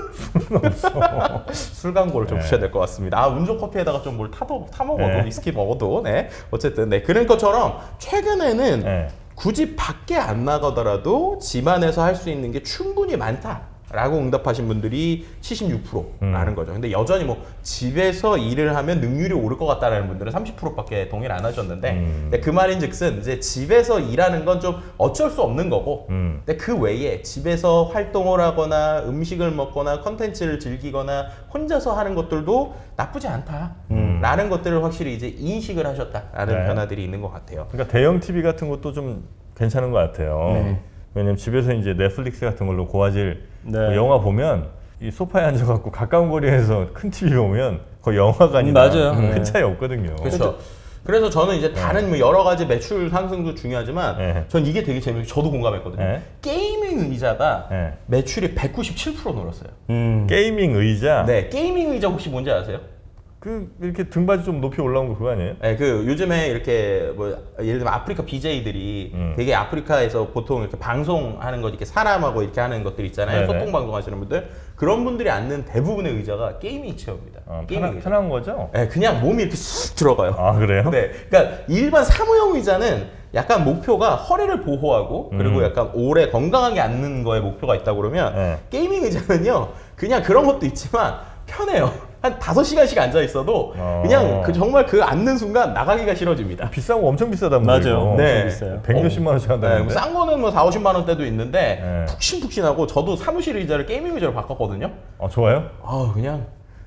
술 광고를 좀 붙여야 될 것 같습니다. 운조 커피에다가 좀 뭘 타 먹어도 네. 위스키 먹어도 어쨌든 그런 것처럼 최근에는 네. 굳이 밖에 안 나가더라도 집 안에서 할 수 있는 게 충분히 많다라고 응답하신 분들이 76%라는 거죠. 근데 여전히 뭐 집에서 일을 하면 능률이 오를 것 같다라는 분들은 30%밖에 동의를 안 하셨는데 근데 그 말인즉슨 이제 집에서 일하는 건 좀 어쩔 수 없는 거고 근데 그 외에 집에서 활동을 하거나 음식을 먹거나 컨텐츠를 즐기거나 혼자서 하는 것들도 나쁘지 않다라는 것들을 확실히 이제 인식을 하셨다라는 네. 변화들이 있는 것 같아요. 그러니까 대형 TV 같은 것도 좀 괜찮은 것 같아요. 네. 왜냐면 집에서 이제 넷플릭스 같은 걸로 고화질 네. 그 영화 보면 이 소파에 앉아갖고 가까운 거리에서 큰 TV 보면 거의 영화관이나 맞아요. 큰 네. 차이 없거든요. 그렇죠. 그래서 저는 이제 다른 뭐 여러 가지 매출 상승도 중요하지만 네. 전 이게 되게 재밌고 저도 공감했거든요. 네. 게이밍 의자가 네. 매출이 197% 늘었어요. 게이밍 의자. 네, 게이밍 의자 혹시 뭔지 아세요? 그 이렇게 등받이 좀 높이 올라온 거 그거 아니에요? 네, 그 요즘에 이렇게 뭐 예를 들면 아프리카 BJ들이 되게 아프리카에서 보통 이렇게 방송하는 거 이렇게 사람하고 이렇게 하는 것들 있잖아요. 네네. 소통 방송 하시는 분들 그런 분들이 앉는 대부분의 의자가 게이밍 체어입니다. 게이밍 의자. 편한 거죠? 네, 그냥 몸이 이렇게 쑥 들어가요. 아 그래요? 네, 그러니까 일반 사무용 의자는 약간 목표가 허리를 보호하고 그리고 약간 오래 건강하게 앉는 거에 목표가 있다 그러면 네. 게이밍 의자는요 그냥 그런 것도 있지만 편해요. 한 5시간씩 앉아 있어도 그냥 정말 그 앉는 순간 나가기가 싫어집니다. 비싼 거 엄청 비싸단 말이에요. 맞아요. 네. 엄청 비싸요. 100몇십만 원씩 네, 한다는데. 싼 거는 뭐 4, 50만 원대도 있는데 네. 푹신푹신하고 저도 사무실 의자를 게이밍 의자로 바꿨거든요. 좋아요? 아 그냥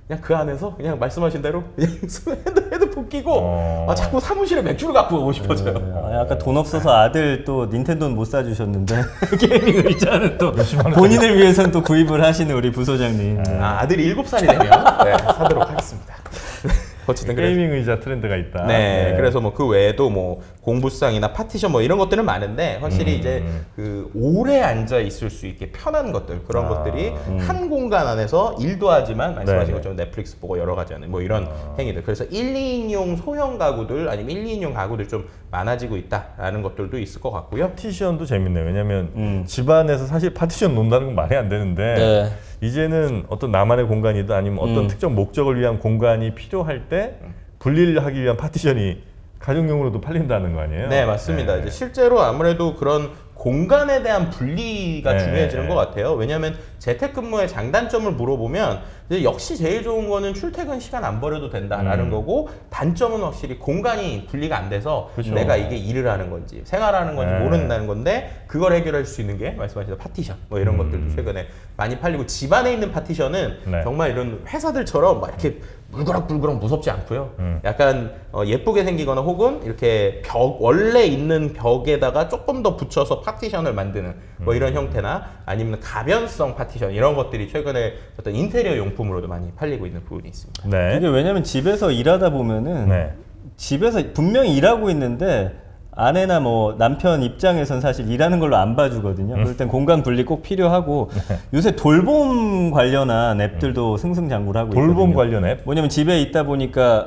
그냥 그 안에서 그냥 말씀하신 대로 그냥 헤드폰 끼고 자꾸 사무실에 맥주를 갖고 오고 싶어져요. 네. 아까 돈 없어서 아들 또 닌텐도는 못 사주셨는데 게이밍 의자는 또 본인을 위해서는 또 구입을 하시는 우리 부소장님. 아들이 7살이 되면 사도록 하겠습니다. 어쨌든 게이밍 의자 트렌드가 있다. 네, 그래서 뭐 그 외에도 뭐 공부상이나 파티션 뭐 이런 것들은 많은데 확실히 이제 그 오래 앉아 있을 수 있게 편한 것들 그런 것들이 한 공간 안에서 일도 하지만 말씀하신 것처럼 넷플릭스 보고 여러 가지 하는 뭐 이런 행위들. 그래서 1, 2인용 소형 가구들 아니면 1, 2인용 가구들 좀 많아지고 있다라는 것들도 있을 것 같고요. 파티션도 재밌네요. 왜냐하면 집안에서 사실 파티션 논다는 건 말이 안 되는데 이제는 어떤 나만의 공간이든 아니면 어떤 특정 목적을 위한 공간이 필요할 때 분리를 하기 위한 파티션이 가정용으로도 팔린다는 거 아니에요? 네, 맞습니다. 이제 실제로 아무래도 그런 공간에 대한 분리가 중요해지는 것 같아요. 왜냐하면 재택근무의 장단점을 물어보면 이제 역시 제일 좋은 거는 출퇴근 시간 안 버려도 된다라는 거고 단점은 확실히 공간이 분리가 안 돼서 그렇죠. 내가 이게 일을 하는 건지 생활하는 건지 모른다는 건데 그걸 해결할 수 있는 게 말씀하신 파티션 뭐 이런 것들도 최근에 많이 팔리고 집안에 있는 파티션은 정말 이런 회사들처럼 막 이렇게 물그럭물그럭 무섭지 않고요. 약간 예쁘게 생기거나 혹은 이렇게 원래 있는 벽에다가 조금 더 붙여서 파티션을 만드는 뭐 이런 형태나 아니면 가변성 파티션 이런 것들이 최근에 어떤 인테리어 용품으로도 많이 팔리고 있는 부분이 있습니다. 네. 이게 왜냐면 집에서 일하다 보면은 집에서 분명히 일하고 있는데 아내나 뭐 남편 입장에선 사실 일하는 걸로 안 봐주거든요. 그럴 땐 공간 분리 꼭 필요하고 요새 돌봄 관련한 앱들도 승승장구를 하고 있거든요. 돌봄 관련 앱? 뭐냐면 집에 있다 보니까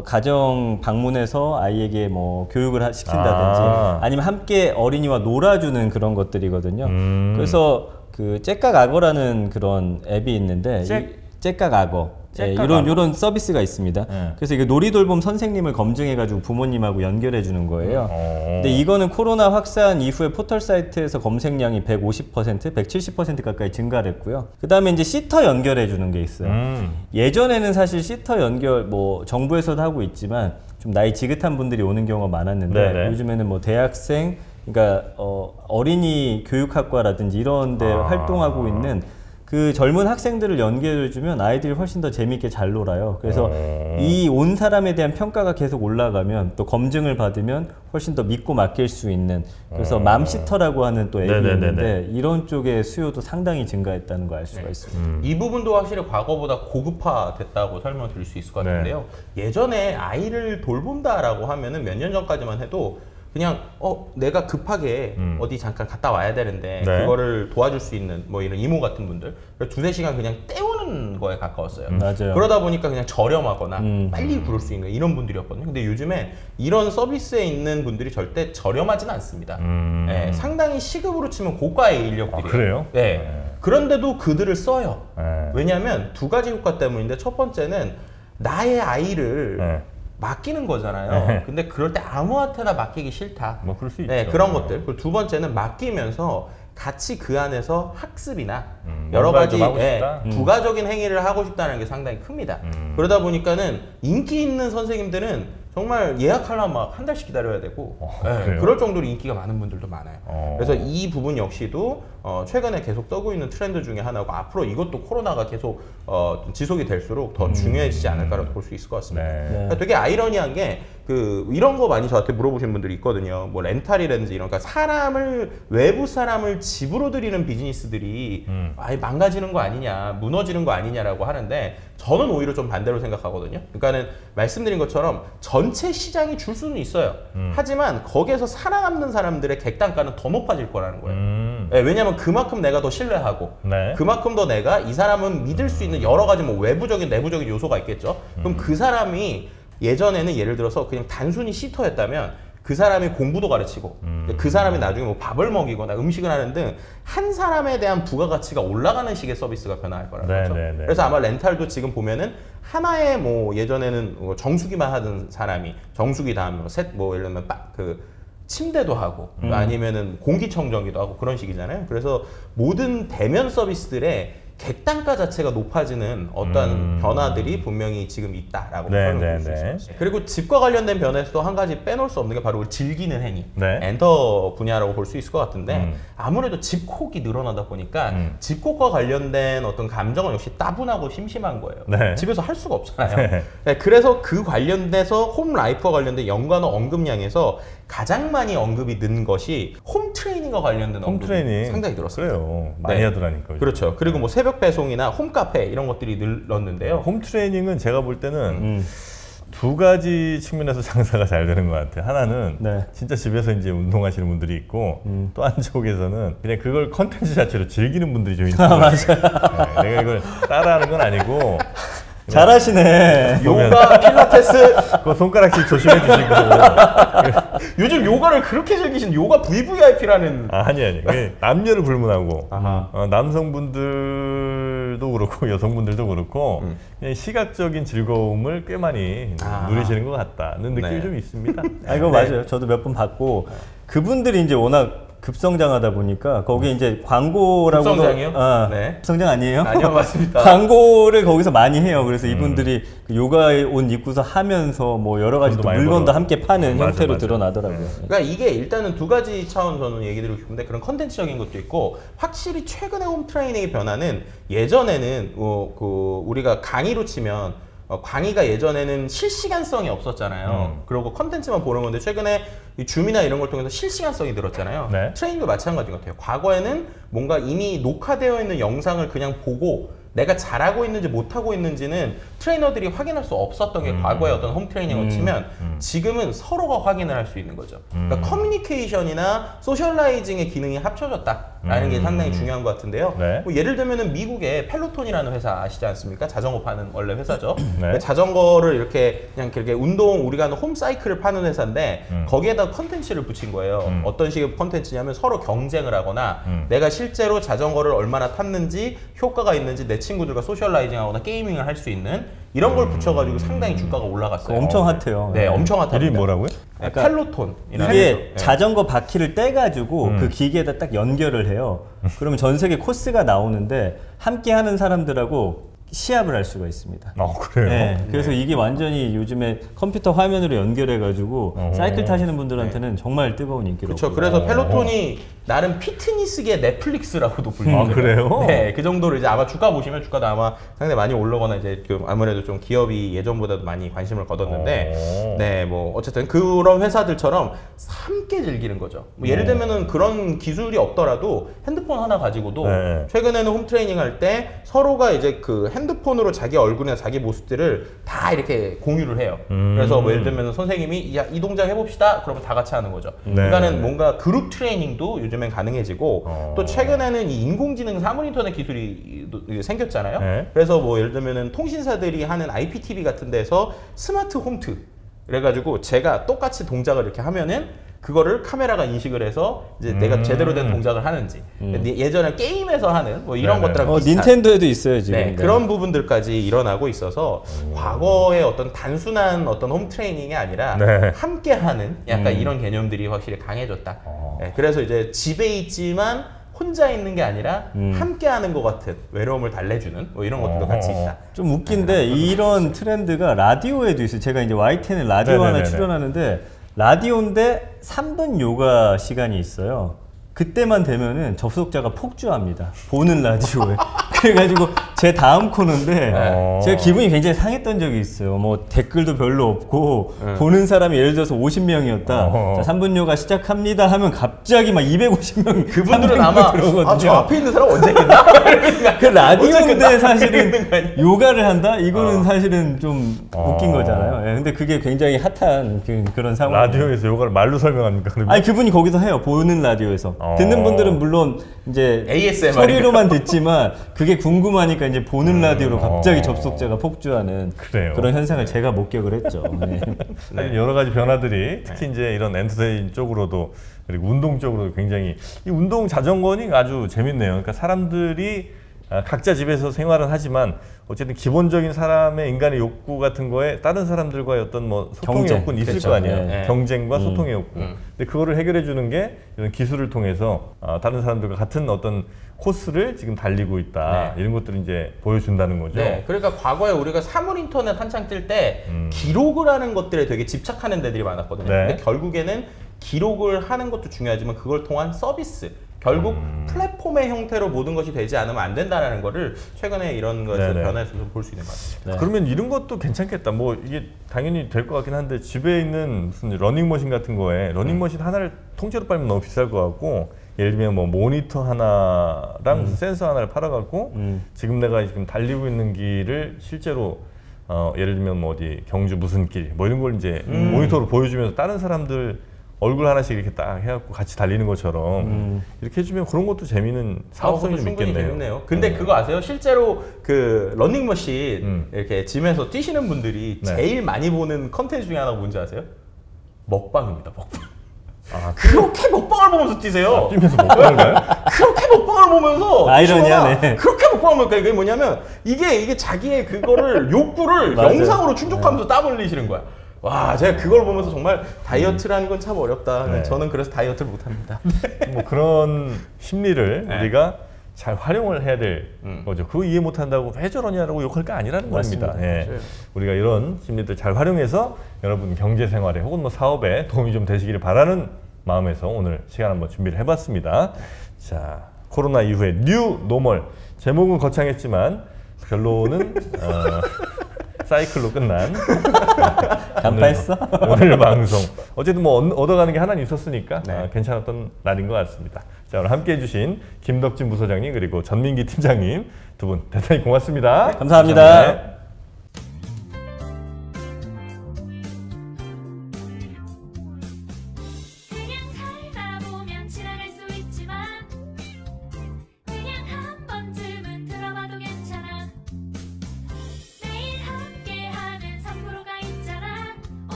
가정 방문해서 아이에게 뭐 교육을 시킨다든지 아니면 함께 어린이와 놀아주는 그런 것들이거든요. 그래서 그 째깍악어라는 그런 앱이 있는데 째깍악어. 이런 서비스가 있습니다. 그래서 이게 놀이돌봄 선생님을 검증해가지고 부모님하고 연결해 주는 거예요. 근데 이거는 코로나 확산 이후에 포털 사이트에서 검색량이 150%, 170% 가까이 증가를 했고요. 그 다음에 이제 시터 연결해 주는 게 있어요. 예전에는 사실 시터 연결 뭐 정부에서도 하고 있지만 좀 나이 지긋한 분들이 오는 경우가 많았는데 요즘에는 뭐 대학생, 그러니까 어린이 교육학과라든지 이런 데 활동하고 있는 그 젊은 학생들을 연결해주면 아이들이 훨씬 더 재밌게 잘 놀아요. 그래서 이 온 사람에 대한 평가가 계속 올라가면 또 검증을 받으면 훨씬 더 믿고 맡길 수 있는 그래서 맘시터라고 하는 또 앱이 있는데 이런 쪽의 수요도 상당히 증가했다는 걸 알 수가 있습니다. 이 부분도 확실히 과거보다 고급화됐다고 설명드릴 수 있을 것 같은데요. 예전에 아이를 돌본다라고 하면은 몇 년 전까지만 해도 그냥 내가 급하게 어디 잠깐 갔다 와야 되는데 그거를 도와줄 수 있는 뭐 이런 이모 같은 분들 2-3시간 그냥 때우는 거에 가까웠어요. 맞아요. 그러다 보니까 그냥 저렴하거나 빨리 부를 수 있는 이런 분들이었거든요. 근데 요즘에 이런 서비스에 있는 분들이 절대 저렴하진 않습니다. 상당히 시급으로 치면 고가의 인력들이에요. 그래요? 그런데도 그들을 써요. 왜냐하면 두 가지 효과 때문인데 첫 번째는 나의 아이를 맡기는 거잖아요. 근데 그럴 때 아무한테나 맡기기 싫다. 뭐 그럴 수 있죠. 그런 것들. 그리고 두 번째는 맡기면서 같이 그 안에서 학습이나 여러 가지 부가적인 행위를 하고 싶다는 게 상당히 큽니다. 그러다 보니까는 인기 있는 선생님들은 정말 예약하려면 막 한 달씩 기다려야 되고 그럴 정도로 인기가 많은 분들도 많아요. 그래서 이 부분 역시도 최근에 계속 떠고 있는 트렌드 중에 하나고 앞으로 이것도 코로나가 계속 지속이 될수록 더 중요해지지 않을까라고 볼 수 있을 것 같습니다. 그러니까 되게 아이러니한 게 이런 거 많이 저한테 물어보시는 분들이 있거든요. 뭐 렌탈이라든지 이런, 그러니까 외부 사람을 집으로 들이는 비즈니스들이 아예 망가지는 거 아니냐, 무너지는 거 아니냐라고 하는데 저는 오히려 좀 반대로 생각하거든요. 그러니까는 말씀드린 것처럼 전체 시장이 줄 수는 있어요. 하지만 거기에서 살아남는 사람들의 객단가는 더 높아질 거라는 거예요. 왜냐하면 그만큼 내가 더 신뢰하고 그만큼 더 내가 이 사람은 믿을 수 있는 여러 가지 뭐 외부적인 내부적인 요소가 있겠죠. 그럼 그 사람이 예전에는 예를 들어서 그냥 단순히 시터였다면 그 사람이 공부도 가르치고 그 사람이 나중에 뭐 밥을 먹이거나 음식을 하는 등 한 사람에 대한 부가가치가 올라가는 식의 서비스가 변화할 거라는 거죠. 그래서 아마 렌탈도 지금 보면은 하나의 뭐 예전에는 정수기만 하던 사람이 정수기 다음에 뭐 예를 들면 침대도 하고 아니면은 공기청정기도 하고 그런 식이잖아요. 그래서 모든 대면 서비스들의 객단가 자체가 높아지는 어떤 변화들이 분명히 지금 있다라고 설명을 드릴 수 있습니다. 그리고 집과 관련된 변화에서도 한 가지 빼놓을 수 없는 게 바로 즐기는 행위, 엔터 분야라고 볼 수 있을 것 같은데 아무래도 집콕이 늘어나다 보니까 집콕과 관련된 어떤 감정은 역시 따분하고 심심한 거예요. 집에서 할 수가 없잖아요. 그래서 그 관련돼서 홈 라이프와 관련된 연관어 언급량에서 가장 많이 언급이 는 것이 홈 트레이닝과 관련된 언급이 상당히 늘었습니다. 그래요. 많이 하더라니까요. 그렇죠. 그리고 뭐 새벽 배송이나 홈 카페 이런 것들이 늘었는데요. 홈 트레이닝은 제가 볼 때는 두 가지 측면에서 장사가 잘 되는 것 같아요. 하나는 진짜 집에서 이제 운동하시는 분들이 있고 또 한쪽에서는 그냥 그걸 컨텐츠 자체로 즐기는 분들이 좀 있는 거예요. 맞아요. 내가 이걸 따라하는 건 아니고 잘하시네. 요가, 필라테스. 그 손가락질 조심해 주시고. 요즘 요가를 그렇게 즐기신 요가 VVIP라는. 아니. 남녀를 불문하고 남성분들도 그렇고 여성분들도 그렇고 그냥 시각적인 즐거움을 꽤 많이 누리시는 것 같다는 느낌이 좀 있습니다. 이거 맞아요. 저도 몇 번 봤고 그분들이 이제 워낙 급성장하다 보니까 거기에 이제 광고라고 급성장이요? 급성장 아니에요? 아니요, 맞습니다. 광고를 거기서 많이 해요. 그래서 이분들이 그 요가 옷 입고서 하면서 뭐 여러 가지 또 물건도 함께 파는 형태로 드러나더라고요. 그러니까 이게 일단은 두 가지 차원 저는 얘기 드리고 싶은데 그런 컨텐츠적인 것도 있고 확실히 최근에 홈 트레이닝의 변화는 예전에는 우리가 강의로 치면 강의가 예전에는 실시간성이 없었잖아요. 그리고 컨텐츠만 보는 건데 최근에 줌이나 이런 걸 통해서 실시간성이 늘었잖아요. 트레이닝도 마찬가지 같아요. 과거에는 뭔가 이미 녹화되어 있는 영상을 그냥 보고 내가 잘하고 있는지 못하고 있는지는 트레이너들이 확인할 수 없었던 게 과거의 어떤 홈 트레이닝을 치면 지금은 서로가 확인을 할 수 있는 거죠. 그러니까 커뮤니케이션이나 소셜라이징의 기능이 합쳐졌다라는 게 상당히 중요한 것 같은데요. 뭐 예를 들면은 미국의 펠로톤이라는 회사 아시지 않습니까? 자전거 파는 원래 회사죠. 자전거를 이렇게 그냥 그렇게 운동 우리가 하는 홈 사이클을 파는 회사인데 거기에다 컨텐츠를 붙인 거예요. 어떤 식의 컨텐츠냐면 서로 경쟁을 하거나 내가 실제로 자전거를 얼마나 탔는지 효과가 있는지 내 친구들과 소셜라이징하거나 게이밍을 할 수 있는 이런 걸 붙여가지고 상당히 주가가 올라갔어요. 엄청 핫해요. 네, 엄청 핫합니다. 이름이 뭐라고요? 펠로톤. 이게 자전거 바퀴를 떼가지고 그 기계에다 딱 연결을 해요. 그러면 전 세계 코스가 나오는데 함께 하는 사람들하고 시합을 할 수가 있습니다. 그래요? 네, 그래서 이게 완전히 요즘에 컴퓨터 화면으로 연결해가지고 사이클 타시는 분들한테는 정말 뜨거운 인기로. 그렇죠. 그래서 펠로톤이 나름 피트니스계 넷플릭스라고도 불리죠. 그래요? 네, 그 정도로 이제 아마 주가 보시면 주가도 아마 상당히 많이 올라거나 이제 좀 아무래도 좀 기업이 예전보다도 많이 관심을 거뒀는데, 네, 뭐 어쨌든 그런 회사들처럼 함께 즐기는 거죠. 뭐 예를 들면은 그런 기술이 없더라도 핸드폰 하나 가지고도 최근에는 홈 트레이닝 할 때 서로가 이제 그 핸드폰으로 자기 얼굴이나 자기 모습들을 다 이렇게 공유를 해요. 그래서 뭐 예를 들면 선생님이 야, 이 동작 해봅시다. 그러면 다 같이 하는 거죠. 그러니까는 뭔가 그룹 트레이닝도 요즘엔 가능해지고 또 최근에는 이 인공지능 사물인터넷 기술이 생겼잖아요. 그래서 뭐 예를 들면은 통신사들이 하는 IPTV 같은 데서 스마트 홈트 그래가지고 제가 똑같이 동작을 이렇게 하면은 그거를 카메라가 인식을 해서 이제 내가 제대로 된 동작을 하는지 예전에 게임에서 하는 뭐 이런 것들하고 비슷한 닌텐도에도 있어요 지금. 네, 그런 부분들까지 일어나고 있어서 과거의 어떤 단순한 어떤 홈 트레이닝이 아니라 함께하는 약간 이런 개념들이 확실히 강해졌다. 네, 그래서 이제 집에 있지만 혼자 있는 게 아니라 함께하는 것 같은 외로움을 달래주는 뭐 이런 것들도 같이 있다. 좀 웃긴데 이런 트렌드가 라디오에도 있어요. 제가 이제 YTN에 라디오 하나 출연하는데 라디오인데 3분 요가 시간이 있어요. 그때만 되면은 접속자가 폭주합니다. 보는 라디오에. 그래가지고 제 다음 코너인데 제가 기분이 굉장히 상했던 적이 있어요. 뭐 댓글도 별로 없고 보는 사람이 예를 들어서 50명이었다. 자, 3분 요가 시작합니다 하면 갑자기 막 250명. 그분들은 아마 저 앞에 있는 사람 언제 끝나? 그 라디오인데 사실은 요가를 한다? 이거는 사실은 좀 웃긴 거잖아요. 예, 근데 그게 굉장히 핫한 그런 상황. 라디오에서 요가를 말로 설명합니까? 그러면? 아니 그분이 거기서 해요. 보는 라디오에서. 듣는 분들은 물론 이제 ASMR 소리로만 듣지만 그게 궁금하니까 이제 보는 라디오로 갑자기 접속자가 폭주하는 그런 현상을 제가 목격을 했죠. 네. 여러 가지 변화들이 특히 이제 이런 엔터테인 쪽으로도 그리고 운동 쪽으로도 굉장히 이 운동 자전거는 아주 재밌네요. 그러니까 사람들이 각자 집에서 생활은 하지만 어쨌든 기본적인 사람의 인간의 욕구 같은 거에 다른 사람들과의 어떤 뭐 소통의 경쟁. 욕구는 있을 그렇죠. 거 아니에요. 네. 경쟁과 소통의 욕구. 근데 그거를 해결해 주는 게 이런 기술을 통해서 다른 사람들과 같은 어떤 코스를 지금 달리고 있다. 네. 이런 것들을 이제 보여준다는 거죠. 네, 그러니까 과거에 우리가 사물 인터넷 한창 뜰 때 기록을 하는 것들에 되게 집착하는 데들이 많았거든요. 네. 근데 결국에는 기록을 하는 것도 중요하지만 그걸 통한 서비스, 결국 플랫폼의 형태로 모든 것이 되지 않으면 안 된다는 거를 최근에 이런 거에서 네네. 변화에서 좀 볼 수 있는 것 같습니다. 네. 그러면 이런 것도 괜찮겠다. 뭐 이게 당연히 될 것 같긴 한데 집에 있는 무슨 러닝머신 같은 거에 러닝머신 하나를 통째로 빨면 너무 비쌀 것 같고 예를 들면 뭐 모니터 하나랑 무슨 센서 하나를 팔아갖고 지금 내가 지금 달리고 있는 길을 실제로 예를 들면 뭐 어디 경주 무슨 길 뭐 이런 걸 이제 모니터로 보여주면서 다른 사람들 얼굴 하나씩 이렇게 딱 해갖고 같이 달리는 것처럼 이렇게 해주면 그런 것도 재미는 사업성이 좀 충분히 있겠네요. 재밌네요. 근데 그거 아세요? 실제로 그 러닝머신 이렇게 짐에서 뛰시는 분들이 네. 제일 많이 보는 컨텐츠 중에 하나가 뭔지 아세요? 먹방입니다. 먹방. 아, 그렇게 먹방을 보면서 뛰세요. 뛰면서 먹방인가요? 그렇게 먹방을 보면서 아이러니하네. 뛰거나 그렇게 먹방을 보니까 이게 뭐냐면 이게 자기의 그거를 욕구를 맞아요. 영상으로 충족하면서 땀 흘리시는 거야. 와, 제가 그걸 보면서 정말 다이어트라는 건 참 어렵다. 네. 저는 그래서 다이어트를 못 합니다. 뭐 그런 심리를 네. 우리가 잘 활용을 해야 될 거죠. 그거 이해 못한다고 왜 저러냐라고 욕할 게 아니라는 맞습니다. 겁니다. 예. 맞아요. 우리가 이런 심리들 잘 활용해서 여러분 경제생활에 혹은 뭐 사업에 도움이 좀 되시기를 바라는 마음에서 오늘 시간 한번 준비를 해봤습니다. 자, 코로나 이후의 뉴 노멀. 제목은 거창했지만 결론은 사이클로 끝난 간파했어? 오늘 방송. 어쨌든 뭐 얻어가는 게 하나는 있었으니까 네. 괜찮았던 날인 것 같습니다. 자, 오늘 함께해 주신 김덕진 부소장님 그리고 전민기 팀장님 두 분 대단히 고맙습니다. 감사합니다. 네.